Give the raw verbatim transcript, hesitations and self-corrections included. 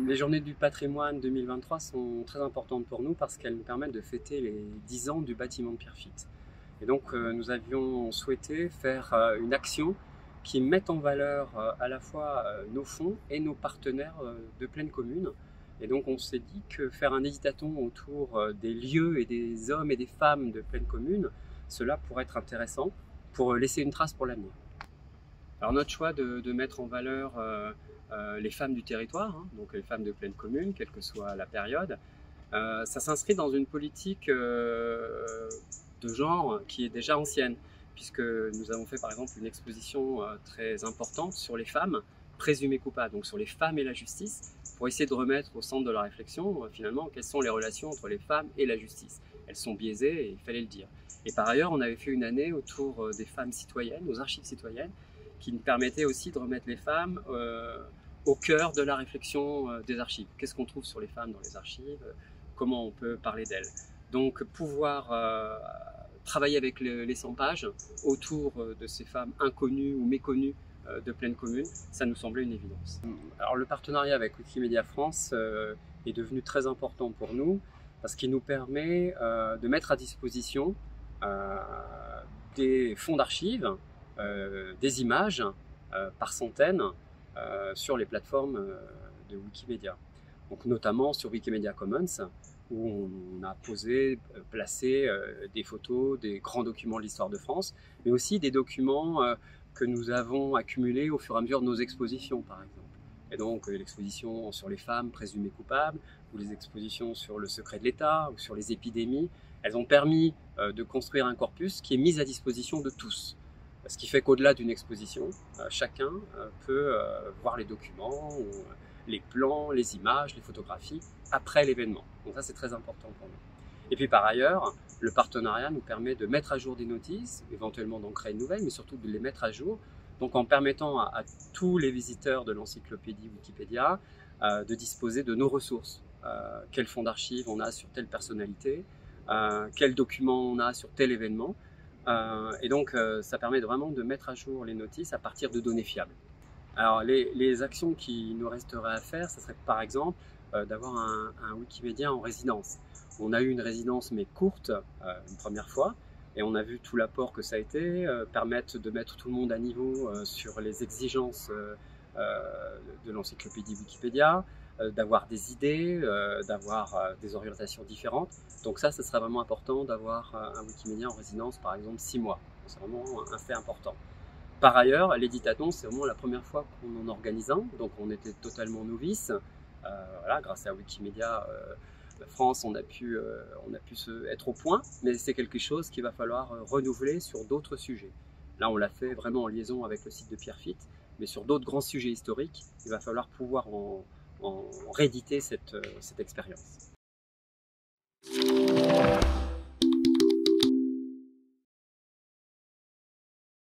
Les journées du patrimoine deux mille vingt-trois sont très importantes pour nous parce qu'elles nous permettent de fêter les dix ans du bâtiment de Pierrefitte. Et donc euh, nous avions souhaité faire euh, une action qui mette en valeur euh, à la fois euh, nos fonds et nos partenaires euh, de Plaine Commune. Et donc on s'est dit que faire un hésitaton autour euh, des lieux et des hommes et des femmes de Plaine Commune, cela pourrait être intéressant pour laisser une trace pour l'avenir. Alors notre choix de, de mettre en valeur euh, euh, les femmes du territoire, hein, donc les femmes de Plaine Commune, quelle que soit la période, euh, ça s'inscrit dans une politique euh, de genre qui est déjà ancienne, puisque nous avons fait par exemple une exposition euh, très importante sur les femmes présumées coupables, donc sur les femmes et la justice, pour essayer de remettre au centre de la réflexion euh, finalement quelles sont les relations entre les femmes et la justice. Elles sont biaisées et il fallait le dire. Et par ailleurs, on avait fait une année autour euh, des femmes citoyennes, aux archives citoyennes, qui nous permettait aussi de remettre les femmes euh, au cœur de la réflexion euh, des archives. Qu'est-ce qu'on trouve sur les femmes dans les archives? Comment on peut parler d'elles? Donc pouvoir euh, travailler avec le, les cent-pages autour de ces femmes inconnues ou méconnues euh, de Plaine Commune, ça nous semblait une évidence. Alors le partenariat avec Wikimedia France euh, est devenu très important pour nous parce qu'il nous permet euh, de mettre à disposition euh, des fonds d'archives, Euh, des images euh, par centaines euh, sur les plateformes euh, de Wikimedia. Donc notamment sur Wikimedia Commons où on a posé, placé euh, des photos, des grands documents de l'histoire de France, mais aussi des documents euh, que nous avons accumulés au fur et à mesure de nos expositions par exemple. Et donc euh, l'exposition sur les femmes présumées coupables, ou les expositions sur le secret de l'État, ou sur les épidémies, elles ont permis euh, de construire un corpus qui est mis à disposition de tous. Ce qui fait qu'au-delà d'une exposition, euh, chacun euh, peut euh, voir les documents, ou, euh, les plans, les images, les photographies après l'événement. Donc ça c'est très important pour nous. Et puis par ailleurs, le partenariat nous permet de mettre à jour des notices, éventuellement d'en créer de nouvelles, mais surtout de les mettre à jour. Donc en permettant à, à tous les visiteurs de l'encyclopédie Wikipédia euh, de disposer de nos ressources. Euh, quel fonds d'archives on a sur telle personnalité, euh, quels documents on a sur tel événement. Euh, et donc euh, ça permet vraiment de mettre à jour les notices à partir de données fiables. Alors les, les actions qui nous resteraient à faire, ce serait par exemple euh, d'avoir un, un Wikimédia en résidence. On a eu une résidence mais courte euh, une première fois et on a vu tout l'apport que ça a été, euh, permettre de mettre tout le monde à niveau euh, sur les exigences euh, euh, de l'encyclopédie Wikipédia, euh, d'avoir des idées, euh, d'avoir euh, des orientations différentes. Donc ça, ce serait vraiment important d'avoir un Wikimédia en résidence, par exemple, six mois. C'est vraiment un fait important. Par ailleurs, l'éditaton, c'est vraiment la première fois qu'on en organise un, donc on était totalement novices. Euh, voilà, grâce à Wikimedia euh, France, on a pu, euh, on a pu se, être au point, mais c'est quelque chose qu'il va falloir euh, renouveler sur d'autres sujets. Là, on l'a fait vraiment en liaison avec le site de Pierrefitte, mais sur d'autres grands sujets historiques, il va falloir pouvoir en, en rééditer cette, cette expérience.